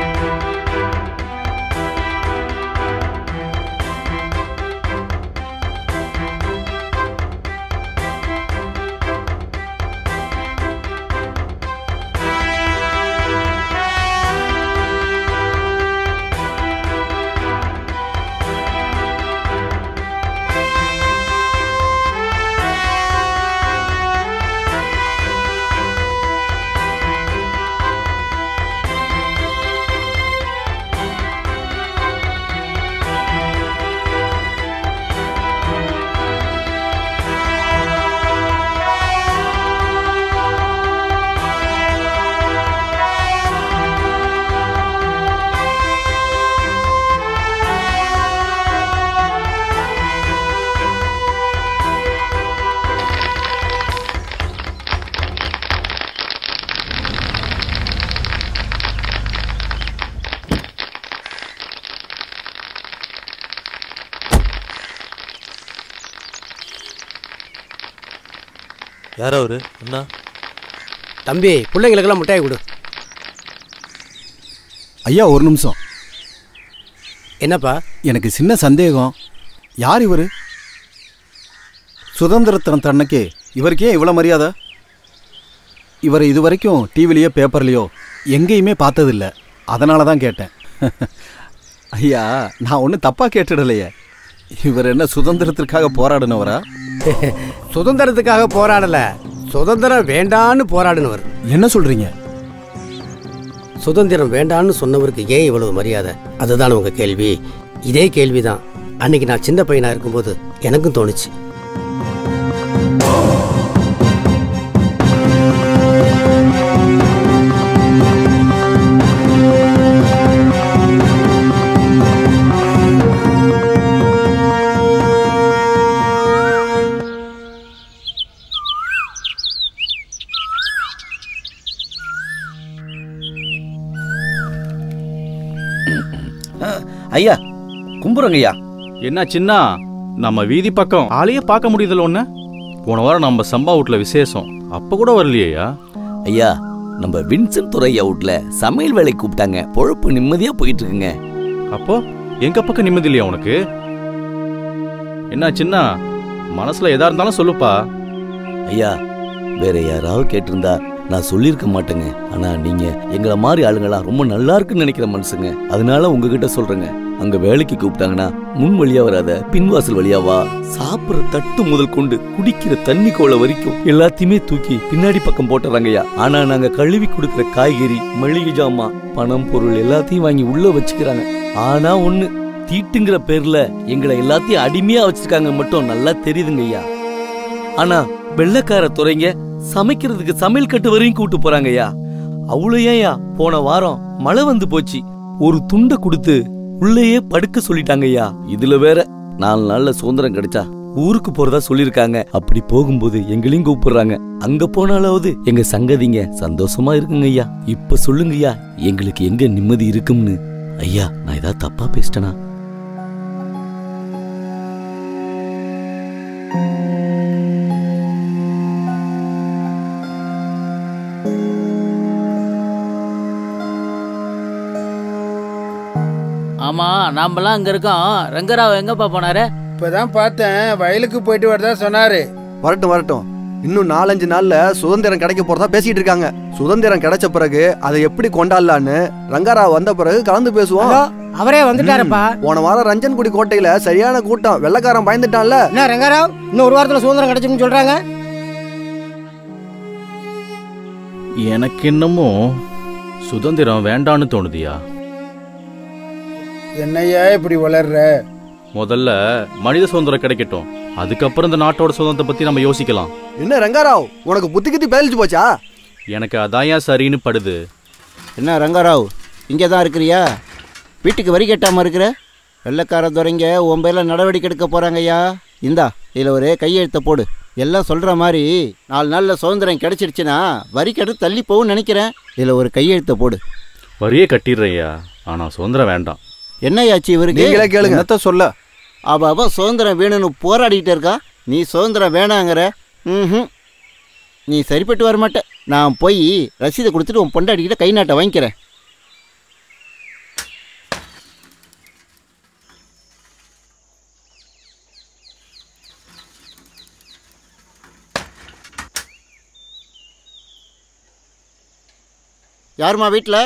யாரோ அவரு? அண்ணா தம்பி, பிள்ளைங்களுக்கெல்லாம் மிட்டாய் கொடு. ஐயா ஒரு நிமிஷம். என்னப்பா? எனக்கு சின்ன சந்தேகம். யார் இவர்? சுதந்திரத்தின் தன்னைக்கு இவருக்கே இவ்வளோ மரியாதை? இவரை இது வரைக்கும் டிவிலையோ பேப்பர்லையோ எங்கேயுமே பார்த்ததில்லை. அதனால தான் கேட்டேன். ஐயா, நான் ஒன்றும் தப்பாக கேட்டுடலையே. இவர் என்ன சுதந்திரத்திற்காக போராடினவரா? சுதந்திரத்துக்காக போராடல, சுதந்திரம் வேண்டான்னு போராடினவர். என்ன சொல்றீங்க? சுதந்திரம் வேண்டான்னு சொன்னவருக்கு ஏன் இவ்வளவு மரியாதை? அதுதான் உங்க கேள்வி. இதே கேள்விதான் அன்னைக்கு நான் சின்ன பையனா இருக்கும்போது எனக்கும் தோணுச்சு. ஐயா கும்புறங்க ஐயா. என்ன சின்ன, நம்ம வீதி பக்கம் ஆளையே பார்க்க முடியுதுல்ல ஒன்று? போன வாரம் நம்ம சம்பா வீட்டில் விசேஷம், அப்போ கூட வரலையா? ஐயா, நம்ம வின்சென்ட் துறை அவுட்ல சமையல் வேலைக்கு கூப்பிட்டாங்க. பொழப்பு நிம்மதியாக போயிட்டு இருக்குங்க. அப்போ எங்க பக்கம் நிம்மதி இல்லையா உனக்கு? என்ன சின்ன, மனசுல எதா இருந்தாலும் சொல்லுப்பா. ஐயா, வேற யாராவது கேட்டிருந்தா நான் சொல்லியிருக்க மாட்டேங்க. ஆனா நீங்க எங்களை மாதிரி ஆளுங்களா ரொம்ப நல்லா இருக்குன்னு நினைக்கிற மனுஷங்க. அதனால உங்ககிட்ட சொல்றேங்க, அங்க வேலைக்கு கூப்பிட்டாங்கன்னா முன் வழியா வராத, பின்வாசல் வழியா வா. சாப்பிடுற தட்டு முதல் கொண்டு குடிக்கிற தண்ணி கோலை வரைக்கும் எல்லாத்தையுமே தூக்கி பின்னாடி பக்கம் போட்டுறாங்கய்யா. ஆனா நாங்க கழுவி கொடுக்குற காய்கறி, மளிகை ஜாமான், பணம், பொருள் எல்லாத்தையும் வாங்கி உள்ள வச்சுக்கிறாங்க. ஆனா ஒண்ணு, தீட்டுங்கிற பேர்ல எங்களை எல்லாத்தையும் அடிமையா வச்சிருக்காங்க மட்டும் நல்லா தெரியுதுங்க ஐயா. ஆனா வெள்ளக்கார துறைங்க சமைக்கிறதுக்கு சமையல் கட்டு வரையும் கூட்டு போறாங்க ஐயா. அவ்வளோ ஏன்யா, போன வாரம் மழை வந்து போச்சு, ஒரு துண்டை கொடுத்து உள்ளேயே படுக்க சொல்லிட்டாங்க ஐயா. இதுல வேற 4 நாள்ல சுதந்திரம் கிடைச்சா ஊருக்கு போறதா சொல்லிருக்காங்க. அப்படி போகும்போது எங்களையும் கூப்பிடுறாங்க. அங்க போனாலாவது எங்க சங்கதிங்க சந்தோஷமா இருக்குங்க ஐயா. இப்ப சொல்லுங்க ஐயா, எங்களுக்கு எங்க நிம்மதி இருக்கும்னு. ஐயா, நான் ஏதாவது தப்பா பேசிட்டேனா? ஆமா, நாமெல்லாம் அங்க இருக்கோம். ரங்கராவ் எங்கப்பா போனாரு? இப்பதான் பார்த்தேன், வயலுக்கு போயிட்டு வரதா சொன்னாரு. வரட்டும் வரட்டும், இன்னும் 4-5 நாள்ல சுதந்திரம் கிடைக்க போறதா பேசிட்டு இருக்காங்க. சுதந்திரம் கிடைச்ச பிறகு அதை எப்படி கொண்டாடலான்னு ரங்கராவ் வந்த பிறகு கலந்து பேசுவோம். அவரே வந்துட்டாருப்பா. போன வாரம் ரஞ்சன்குடி கோட்டையில சரியான கூட்டம், வெள்ளக்காரன் பயந்துட்டான்ல. என்ன ரங்கராவ், இன்னும் 1 வாரத்துல சுதந்திரம் கிடைச்சுன்னு சொல்றாங்க. எனக்கு என்னமோ சுதந்திரம் வேண்டான்னு தோணுதியா. என்னையா இப்படி வளர்ற? முதல்ல மனித சுதந்திரம் கிடைக்கட்டும், அதுக்கப்புறம் இந்த நாட்டோட சுதந்திரத்தை பத்தி நம்ம யோசிக்கலாம். என்ன ரங்கராவ், உனக்கு புத்தி கித்தி பேலிச்சு போச்சா? எனக்கு அதாயா சரின்னு படுது. என்ன ரங்கராவ், இங்கே தான் இருக்கிறியா? வீட்டுக்கு வரி கட்டாமல் இருக்கிற? வெள்ளக்கார துறைங்க உன் பேரில் நடவடிக்கை எடுக்க போகிறாங்க ஐயா. இந்தா, இதில் ஒரு கையெழுத்தை போடு. எல்லாம் சொல்கிற மாதிரி 4 நாளில் சுதந்திரம் கிடைச்சிடுச்சுன்னா வரி கட்டு தள்ளி போகும்னு நினைக்கிறேன். இதில் ஒரு கையெழுத்தை போடு. வரியே கட்டிடுறையா, ஆனால் சுதந்திரம் வேண்டாம். என்னையாச்சு இவருக்கு? நீங்களே கேளுங்க. என்னத்த சொல்ல? அவ சுதந்திரம் வேணும்னு போராடிக்கிட்டே இருக்கா, நீ சுதந்திரம் வேணாங்கிற. நீ சரிப்பட்டு வரமாட்ட. நான் போய் ரசீதை கொடுத்துட்டு உன் பொண்டாடிக்கிட்ட கை நாட்டை வாங்கிக்கிறேன். யாருமா வீட்டில்?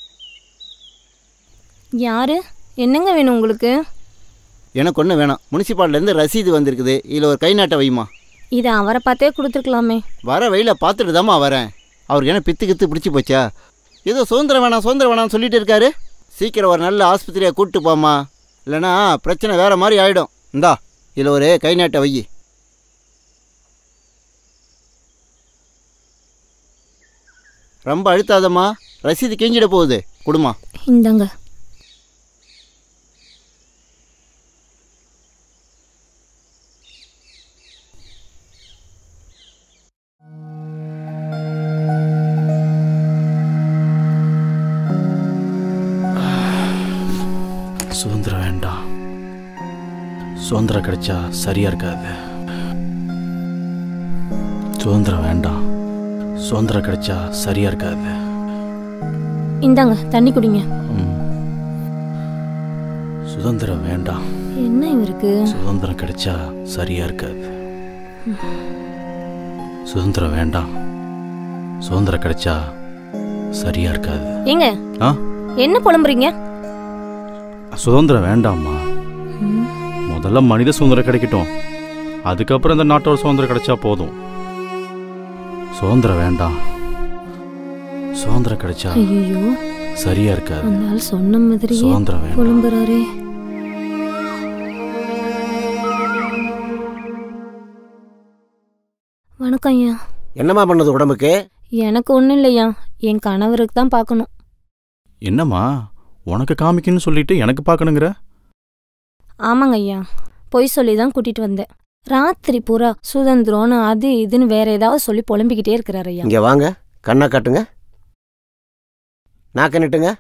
யாரு? என்னங்க வேணும் உங்களுக்கு? எனக்கு ஒன்றும் வேணாம். முனிசிபாலிலேருந்து ரசீது வந்திருக்குது, இதில் ஒரு கை நாட்டை வைமா. இதை அவரை பார்த்தே கொடுத்துருக்கலாமே. வர வெயில பார்த்துட்டு தாம்மா வரேன். அவருக்கு என்ன பித்து பிடிச்சி போச்சா? ஏதோ சுதந்திரம் வேணாம்னு சொல்லிட்டு இருக்காரு. சீக்கிரம் ஒரு நல்ல ஆஸ்பத்திரியை கூப்பிட்டு போம்மா, இல்லைனா பிரச்சனை வேறு மாதிரி ஆகிடும். இந்தா இதில் ஒரு கை நாட்டை வை. ரொம்ப அழுத்தாதம்மா, ரசீது கிஞ்சிட போகுது. கொடுமா. இந்தாங்க. சுதந்திரம் வேண்டாம். சுதந்திரம் கிடைச்சா சரியா இருக்காது. சுதந்திரம் வேண்டாம். சுதந்திரம் கிடைச்சா சரியா இருக்காது. இந்தாங்க தண்ணி குடிங்க. சுதந்திரம் வேண்டாம். என்ன இவருக்கு? சுதந்திரம் கிடைச்சா சரியா இருக்காது. சுதந்திரம் வேண்டாம். சுதந்திரம் கிடைச்சா சரியா இருக்காது. ஏங்க என்ன புலம்புறீங்க? சுதந்திரம் வேண்டாம்மா. முதல்ல மனித சுதந்திரம் கிடைக்கட்டும், அதுக்கப்புறம் இந்த நாட்டோட சுதந்திரம் கிடைச்சா போதும். சுதந்திரம் வேண்டாம். சுதந்திரம் கிடைச்சா ஐயோ சரியா இருக்காது. அதனால சொன்ன மாதிரி சுதந்திரம் வேண்டாம். புலம்புறாரே. வணக்கம் ஐயா. என்னம்மா பண்ணது உடம்புக்கு? எனக்கு ஒன்றும் இல்லையா, என் கணவருக்கு தான் பார்க்கணும். என்னம்மா உனக்கு காமிக்கணும்னு சொல்லிட்டு எனக்கு பார்க்கணுங்கிற? ஆமாங்க ஐயா, பொய் சொல்லி தான் கூட்டிட்டு வந்தேன். ராத்திரி பூரா சுதந்திரம்னு அது இதுன்னு வேற ஏதாவது சொல்லி புலம்பிக்கிட்டே இருக்கிறாரு ஐயா. இங்க வாங்க, கண்ணை காட்டுங்க, நாக்க நட்டுங்க.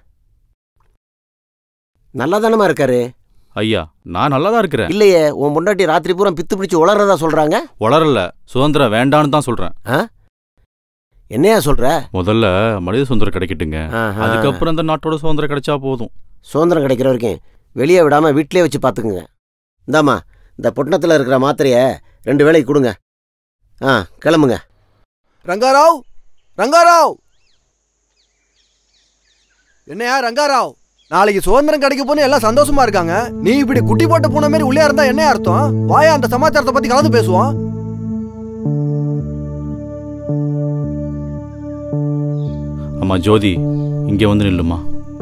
நல்லா தானமா இருக்காரு? ஐயா நான் நல்லா தான் இருக்கிறேன். இல்லையே, உன் பொண்டாட்டி ராத்திரி பூரா பித்து பிடிச்சி உளறதா சொல்றாங்க. உளரல, சுதந்திரம் வேண்டான்னு தான் சொல்றேன். என்னையா சொல்ற? முதல்ல மனித சுதந்திரம் கிடைக்கட்டுங்க, அதுக்கப்புறம் இந்த நாட்டோட சுதந்திரம் கிடைச்சா போதும். சுதந்திரம் கிடைக்கிற வரைக்கும் வெளியே விடாம வீட்டிலே வச்சு பார்த்துக்குங்க. இந்தாம்மா, இந்த பொட்டணத்தில் இருக்கிற மாத்திரையை 2 வேளைக்கு கொடுங்க. கிளம்புங்க. ரங்காராவ், ரங்காராவ், என்னையா ரங்காராவ், நாளைக்கு சுதந்திரம் கிடைக்க போன்னு எல்லாம் சந்தோஷமா இருக்காங்க. நீ இப்படி குட்டி போட்ட பூனை மாதிரி உள்ளே இருந்தா என்ன அர்த்தம்? வாயா அந்த சமாச்சாரத்தை பத்தி கலந்து பேசுவோம். அம்மா ஜோதி, இங்கே வந்து நில்லுமா.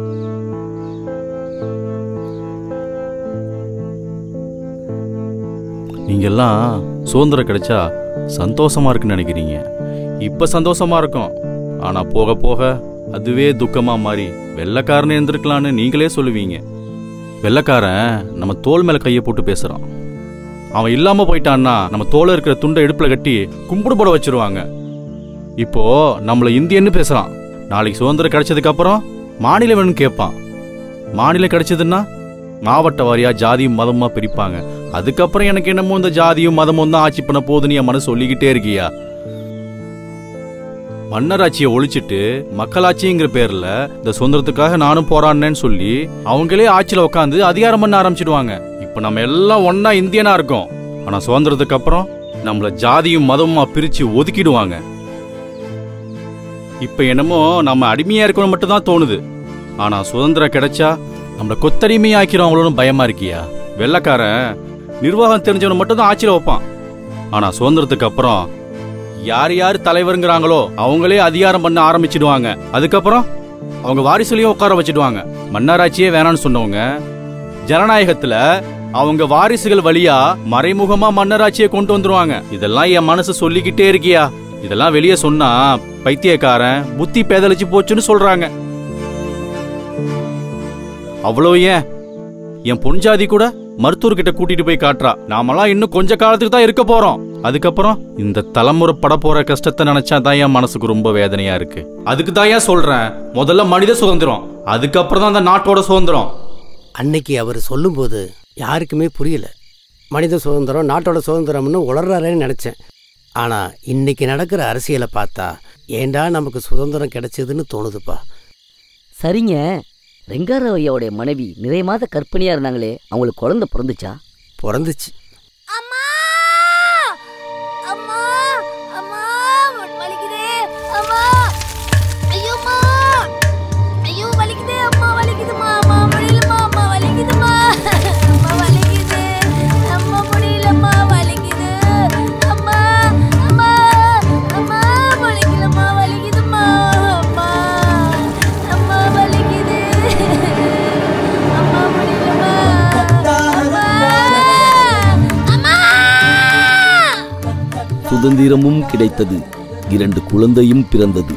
நீங்கெல்லாம் சுதந்திரம் கிடைச்சா சந்தோஷமா இருக்குன்னு நினைக்கிறீங்க. இப்ப சந்தோஷமா இருக்கும், ஆனா போக போக அதுவே துக்கமா மாறி வெள்ளைக்காரனே இருந்திருக்கலான்னு நீங்களே சொல்லுவீங்க. வெள்ளைக்காரன் நம்ம தோல் மேல கையை போட்டு பேசுறான். அவன் இல்லாம போயிட்டான்னா நம்ம தோல இருக்கிற துண்டை இடுப்புல கட்டி கும்பிடு போட வச்சிருவாங்க. இப்போ நம்மள இந்தியன்னு பேசுறான். நாளைக்கு சுதந்திரம் கிடைச்சதுக்கு அப்புறம் மாநிலம் வேணும்னு கேட்பான். மாநிலம் கிடைச்சதுன்னா மாவட்ட வாரியா ஜாதியும் மதமா பிரிப்பாங்க. அதுக்கப்புறம் எனக்கு என்னமோ இந்த ஜாதியும் மதமும் தான் ஆட்சி பண்ண போகுதுன்னு என் மனசு சொல்லிக்கிட்டே இருக்கியா. மன்னராட்சியை ஒழிச்சிட்டு மக்களாட்சிங்கிற பேர்ல இந்த சுதந்திரத்துக்காக நானும் போராடினேன்னு சொல்லி அவங்களே ஆட்சியில உட்காந்து அதிகாரம் பண்ண ஆரம்பிச்சிடுவாங்க. இப்ப நம்ம எல்லாம் ஒன்னா இந்தியனா இருக்கோம், ஆனா சுதந்திரத்துக்கு அப்புறம் நம்மள ஜாதியும் மதமுமா பிரிச்சு ஒதுக்கிடுவாங்க. இப்ப என்னமோ நம்ம அடிமையா இருக்கணும் மட்டும் தான் தோணுது, ஆனா சுதந்திரம் கிடைச்சா நம்மள கொத்தடிமையா ஆக்கிறோம் அவங்களோட பயமா இருக்கியா. வெள்ளைக்காரன் நிர்வாகம் தெரிஞ்சவன மட்டும் தான் ஆட்சியில வைப்பான், ஆனா சுதந்திரத்துக்கு அப்புறம் யார் யார் தலைவருங்கிறாங்களோ அவங்களே அதிகாரம் பண்ண ஆரம்பிச்சிடுவாங்க. அதுக்கப்புறம் அவங்க வாரிசுலையும் உட்கார வச்சிடுவாங்க. மன்னராட்சியே வேணான்னு சொன்னவங்க ஜனநாயகத்துல அவங்க வாரிசுகள் வழியா மறைமுகமா மன்னராட்சியை கொண்டு வந்துருவாங்க. இதெல்லாம் என் மனசு சொல்லிக்கிட்டே இருக்கியா. இதெல்லாம் வெளியே சொன்னா பைத்தியக்காரன் புத்தி பேதலிச்சு போச்சுன்னு சொல்றாங்க. அவ்வளவு ஏன், என் பொன்ஜாதி கூட மருத்துவர்கிட்ட கூட்டிட்டு போய் காட்டுறா. நாமெல்லாம் இன்னும் கொஞ்ச காலத்துக்கு தான் இருக்க போறோம். அதுக்கப்புறம் இந்த தலைமுறை பட போற கஷ்டத்தை நினைச்சா தான் என் மனசுக்கு ரொம்ப வேதனையா இருக்கு. அதுக்கு தான் ஏன் சொல்றேன், முதல்ல மனித சுதந்திரம், அதுக்கப்புறம் தான் அந்த நாட்டோட சுதந்திரம். அன்னைக்கு அவர் சொல்லும்போது யாருக்குமே புரியல. மனித சுதந்திரம் நாட்டோட சுதந்திரம்னு உளர்றாரேன்னு நினைச்சேன். ஆனா இன்னைக்கு நடக்கிற அரசியலை பார்த்தா ஏண்டா நமக்கு சுதந்திரம் கிடைச்சதுன்னு தோணுதுப்பா. சரிங்க, ரெங்காராவையோடைய மனைவி நிறைய மாத கர்ப்பிணியா இருந்தாங்களே, அவங்களுக்கு குழந்தை பிறந்துச்சா? பிறந்துச்சு. சுதந்திரமும் கிடைத்தது, 2 குழந்தையும் பிறந்தது.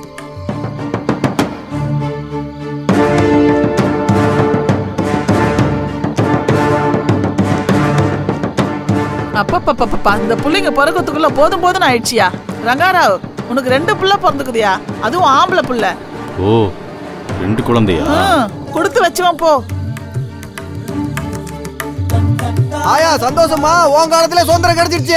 அப்பப்பப்பப்பா, இந்த புள்ளைங்க பிறக்கிறதுக்குள்ள போதும் போதும் ஆயிடுச்சியா? ரங்காராவ், உனக்கு 2 புள்ள பிறந்துக்குதியா? அதுவும் ஆம்பளை புள்ள. ஓ, 2 குழந்தையா? கொடுத்து வச்சுவான் போ. ஆயா சந்தோஷமா, உன் காலத்துல சுதந்திரம் கிடைச்சிருச்சு.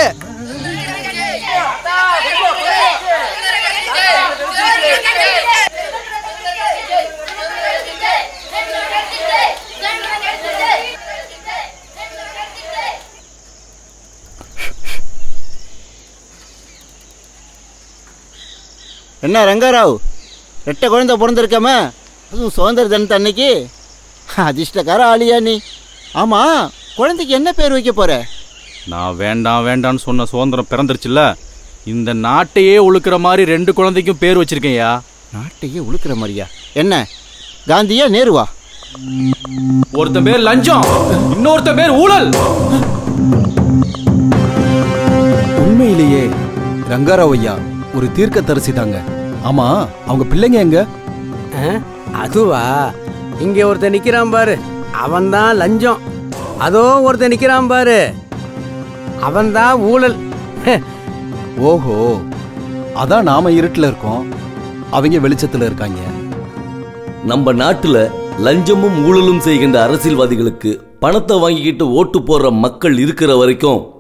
என்ன ரங்காராவ், 2 குழந்தை பிறந்திருக்காம, அதுவும் சுதந்திர தினத்து அன்னைக்கு? அதிர்ஷ்டக்கார ஆளியா நீ. ஆமா, குழந்தைக்கு என்ன பேர் வைக்க போற? நான் வேண்டாம் வேண்டான்னு சொன்ன சுதந்திரம் பிறந்துருச்சுல்ல, இந்த நாட்டையே உழுக்கிற மாதிரி 2 குழந்தைக்கும் பேர் வச்சிருக்கேன்யா. நாட்டையே உழுக்கிற மாதிரியா? என்ன, காந்தியா நேருவா? ஒருத்தன் பேர் லஞ்சம், இன்னொருத்த பேர் ஊழல். உண்மையிலேயே ரங்காராவ் ஐயா ஒரு தீர்க்க தரிசி தாங்க. ஆமா, அவங்க பிள்ளைங்க எங்க? அதுவா, இங்க ஒருத்தன் நிக்கிறான் பாரு, அவன்தான் லஞ்சம். அதோ ஒருத்தன் நிக்கிறான் பாரு, அவன்தான் ஊழல். ஓஹோ, அதான் நாம இருட்டுல இருக்கோம், அவங்க வெளிச்சத்துல இருக்காங்க. நம்ம நாட்டுல லஞ்சமும் ஊழலும் செய்கின்ற அரசியல்வாதிகளுக்கு பணத்தை வாங்கிக்கிட்டு ஓட்டு போடுற மக்கள் இருக்கிற வரைக்கும்